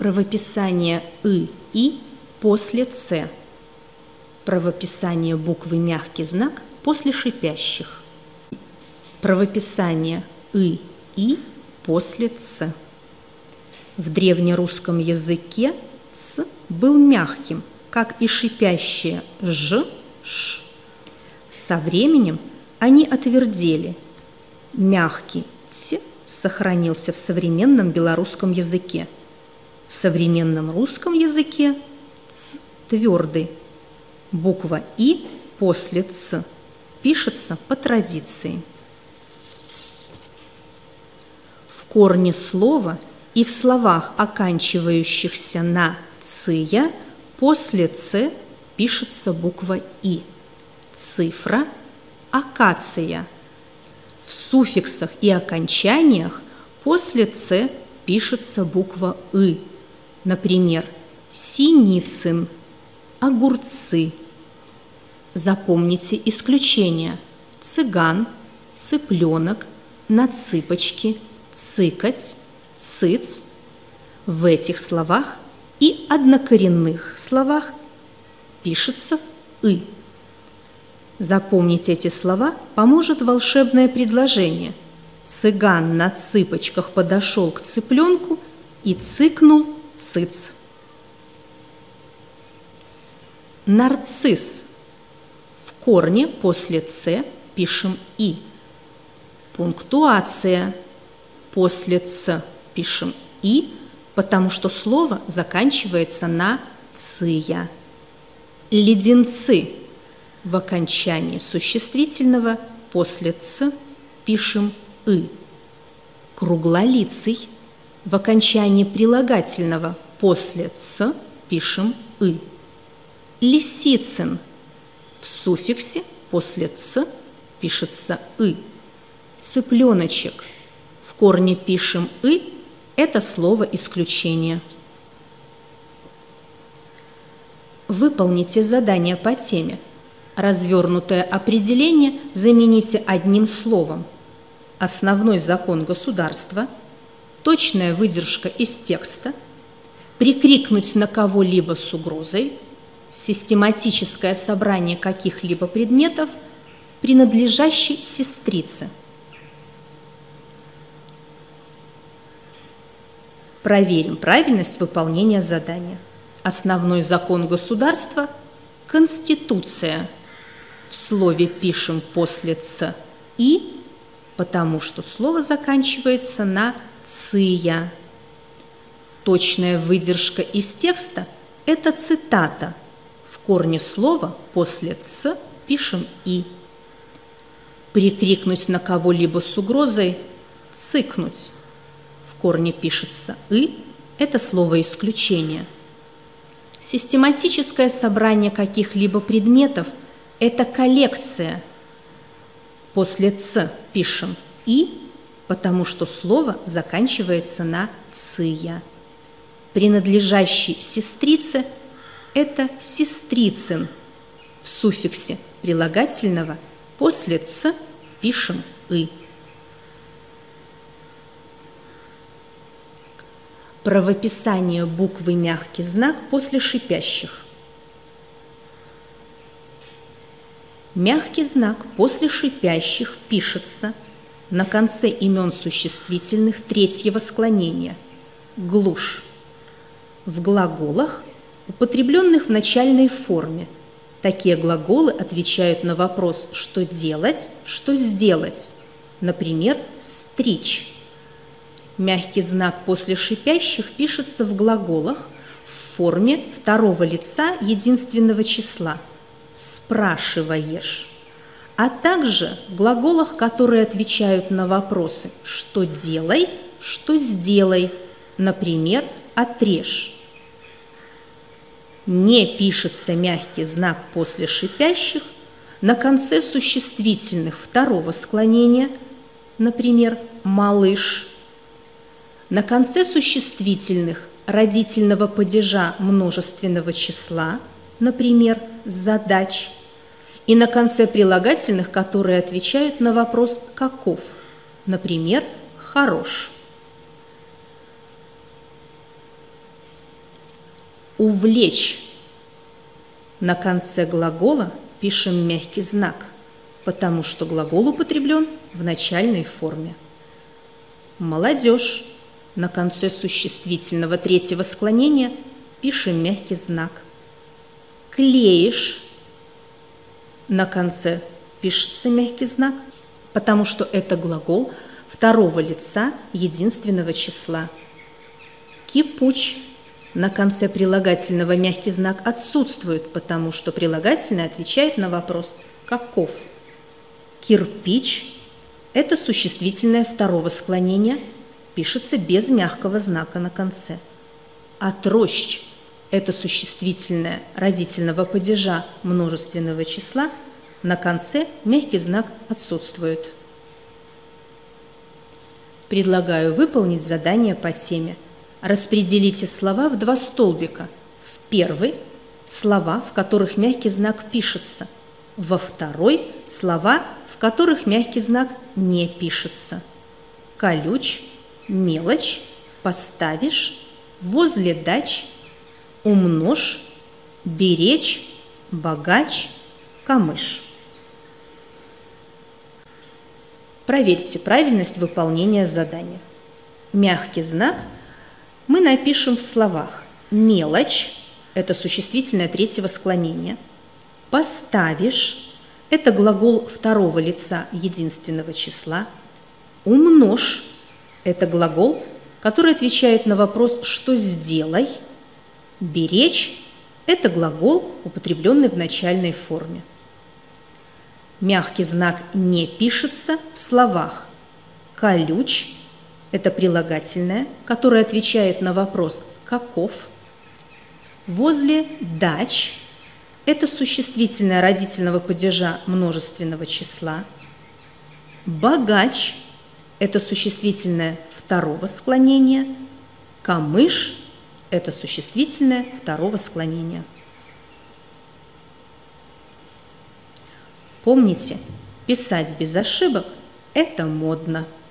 Правописание «и» после «ц». Правописание буквы мягкий знак после шипящих. Правописание «и» после «ц». В древнерусском языке «ц» был мягким, как и шипящие «ж», «ш». Со временем они отвердели. Мягкий «ц» сохранился в современном белорусском языке. В современном русском языке «ц» твердый. Буква «и» после «ц» пишется по традиции. В корне слова и в словах, оканчивающихся на «ция», после «ц» пишется буква «и». Цифра «акация». В суффиксах и окончаниях после «ц» пишется буква «ы». Например, Синицын, огурцы. Запомните исключения: цыган, цыпленок, на цыпочки, цыкать, цыц. В этих словах и однокоренных словах пишется «ы». Запомнить эти слова поможет волшебное предложение: цыган на цыпочках подошел к цыпленку и цыкнул цыц. Нарцисс. В корне после «ц» пишем «и». Пунктуация. После «ц» пишем «и», потому что слово заканчивается на «ция». Леденцы. В окончании существительного после «ц» пишем «ы». Круглолицый. В окончании прилагательного после «ц» пишем «ы». Лисицын. В суффиксе после «ц» пишется «ы». Цыпленочек. В корне пишем «ы», это слово исключение. Выполните задание по теме. Развернутое определение замените одним словом. Основной закон государства, точная выдержка из текста, прикрикнуть на кого-либо с угрозой, систематическое собрание каких-либо предметов, принадлежащий сестрице. Проверим правильность выполнения задания. Основной закон государства – Конституция. В слове пишем после «ц» «и», потому что слово заканчивается на «ция». Точная выдержка из текста – это цитата. В корне слова после «ц» пишем «и». Прикрикнуть на кого-либо с угрозой – цыкнуть. В корне пишется «и», это слово исключение. Систематическое собрание каких-либо предметов – это коллекция. После «ц» пишем «и», потому что слово заканчивается на «ция». Принадлежащий сестрице – это сестрицын. В суффиксе прилагательного после «ц» пишем «и». Правописание буквы мягкий знак после шипящих. Мягкий знак после шипящих пишется на конце имен существительных третьего склонения – глушь. В глаголах, употребленных в начальной форме, такие глаголы отвечают на вопрос «что делать?», «что сделать?», например, «стричь». Мягкий знак после шипящих пишется в глаголах в форме второго лица единственного числа «спрашиваешь», а также в глаголах, которые отвечают на вопросы «что делай?», «что сделай?», например, «отрежь». Не пишется мягкий знак после шипящих на конце существительных второго склонения, например, «малыш», на конце существительных родительного падежа множественного числа, например, «задач», и на конце прилагательных, которые отвечают на вопрос «каков?», например, «хорош». Увлечь. На конце глагола пишем мягкий знак, потому что глагол употреблен в начальной форме. Молодежь. На конце существительного третьего склонения пишем мягкий знак. Клеишь. На конце пишется мягкий знак, потому что это глагол второго лица единственного числа. Кипуч. На конце прилагательного мягкий знак отсутствует, потому что прилагательное отвечает на вопрос «каков?». Кирпич – это существительное второго склонения, пишется без мягкого знака на конце. Отрощ – это существительное родительного падежа множественного числа, на конце мягкий знак отсутствует. Предлагаю выполнить задание по теме. Распределите слова в два столбика. В первый – слова, в которых мягкий знак пишется. Во второй – слова, в которых мягкий знак не пишется. Колюч, мелочь, поставишь, возле дач, умножь, беречь, богач, камыш. Проверьте правильность выполнения задания. Мягкий знак мы напишем в словах. Мелочь – это существительное третьего склонения. Поставишь – это глагол второго лица единственного числа. Умножь – это глагол, который отвечает на вопрос «что сделай?». Беречь – это глагол, употребленный в начальной форме. Мягкий знак не пишется в словах. Колюч – это прилагательное, которое отвечает на вопрос «каков?». Возле дач – это существительное родительного падежа множественного числа. Богач – это существительное второго склонения. Камыш – это существительное второго склонения. Помните, писать без ошибок – это модно.